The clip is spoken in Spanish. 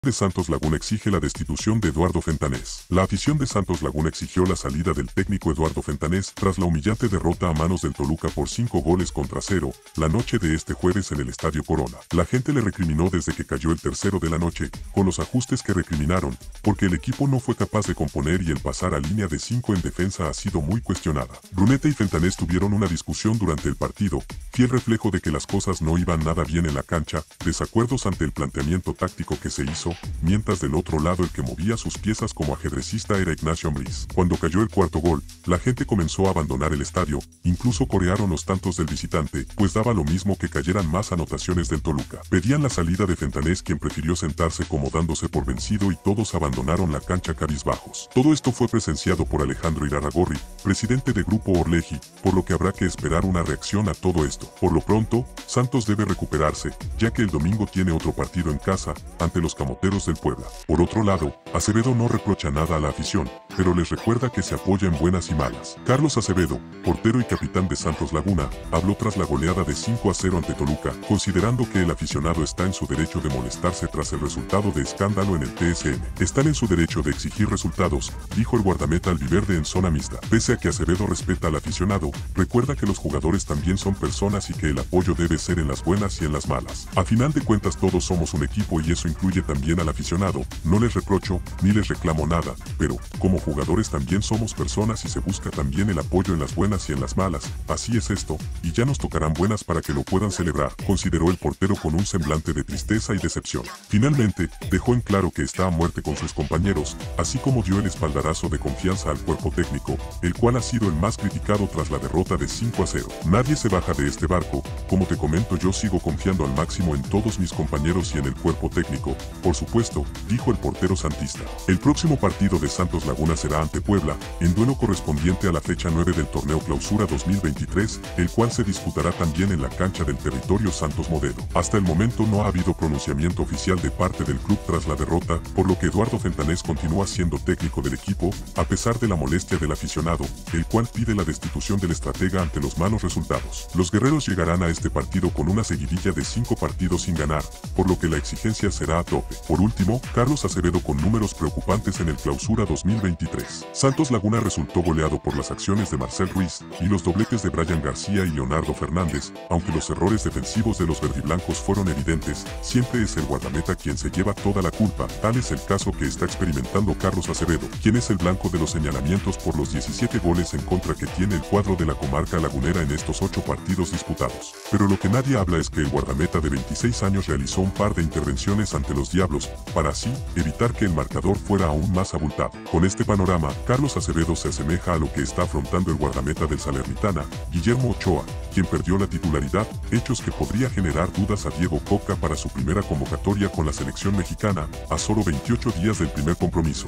de Santos Laguna exige la destitución de Eduardo Fentanés. La afición de Santos Laguna exigió la salida del técnico Eduardo Fentanés tras la humillante derrota a manos del Toluca por 5-0 la noche de este jueves en el Estadio Corona. La gente le recriminó desde que cayó el tercero de la noche, con los ajustes que recriminaron, porque el equipo no fue capaz de componer y el pasar a línea de 5 en defensa ha sido muy cuestionada. Brunete y Fentanés tuvieron una discusión durante el partido, fiel reflejo de que las cosas no iban nada bien en la cancha, desacuerdos ante el planteamiento táctico que se hizo, mientras del otro lado el que movía sus piezas como ajedrecista era Ignacio Ambriz. Cuando cayó el cuarto gol, la gente comenzó a abandonar el estadio, incluso corearon los tantos del visitante, pues daba lo mismo que cayeran más anotaciones del Toluca. Pedían la salida de Fentanés, quien prefirió sentarse como dándose por vencido, y todos abandonaron la cancha cabizbajos. Todo esto fue presenciado por Alejandro Irarrágorri, presidente de Grupo Orleji, por lo que habrá que esperar una reacción a todo esto. Por lo pronto, Santos debe recuperarse, ya que el domingo tiene otro partido en casa, ante los Camoteros del Puebla. Por otro lado, Acevedo no reprocha nada a la afición, pero les recuerda que se apoya en buenas y malas. Carlos Acevedo, portero y capitán de Santos Laguna, habló tras la goleada de 5-0 ante Toluca, considerando que el aficionado está en su derecho de molestarse tras el resultado de escándalo en el TSM. Están en su derecho de exigir resultados, dijo el guardameta albiverde en zona mixta. Pese a que Acevedo respeta al aficionado, recuerda que los jugadores también son personas y que el apoyo debe ser en las buenas y en las malas. A final de cuentas todos somos un equipo y eso incluye también al aficionado. No les reprocho, ni les reclamo nada, pero, como jugadores también somos personas y se busca también el apoyo en las buenas y en las malas. Así es esto, y ya nos tocarán buenas para que lo puedan celebrar, consideró el portero con un semblante de tristeza y decepción. Finalmente, dejó en claro que está a muerte con sus compañeros, así como dio el espaldarazo de confianza al cuerpo técnico, el cual ha sido el más criticado tras la derrota de 5-0. Nadie se baja de este barco, como te comento, yo sigo confiando al máximo en todos mis compañeros y en el cuerpo técnico, por supuesto, dijo el portero santista. El próximo partido de Santos Laguna será ante Puebla, en duelo correspondiente a la fecha 9 del torneo Clausura 2023, el cual se disputará también en la cancha del Territorio Santos Modelo. Hasta el momento no ha habido pronunciamiento oficial de parte del club tras la derrota, por lo que Eduardo Fentanés continúa siendo técnico del equipo, a pesar de la molestia del aficionado, el cual pide la destitución del estratega ante los malos resultados. Los guerreros llegarán a este partido con una seguidilla de 5 partidos sin ganar, por lo que la exigencia será a tope. Por último, Carlos Acevedo con números preocupantes en el Clausura 2023. Santos Laguna resultó goleado por las acciones de Marcel Ruiz y los dobletes de Brian García y Leonardo Fernández. Aunque los errores defensivos de los verdiblancos fueron evidentes, siempre es el guardameta quien se lleva toda la culpa. Tal es el caso que está experimentando Carlos Acevedo, quien es el blanco de los señalamientos por los 17 goles en contra que tiene el cuadro de la comarca lagunera en estos 8 partidos disputados. Pero lo que nadie habla es que el guardameta de 26 años realizó un par de intervenciones ante los Diablos, para así evitar que el marcador fuera aún más abultado. Con este panorama, Carlos Acevedo se asemeja a lo que está afrontando el guardameta del Salernitana, Guillermo Ochoa, quien perdió la titularidad, hechos que podría generar dudas a Diego Coca para su primera convocatoria con la selección mexicana, a solo 28 días del primer compromiso.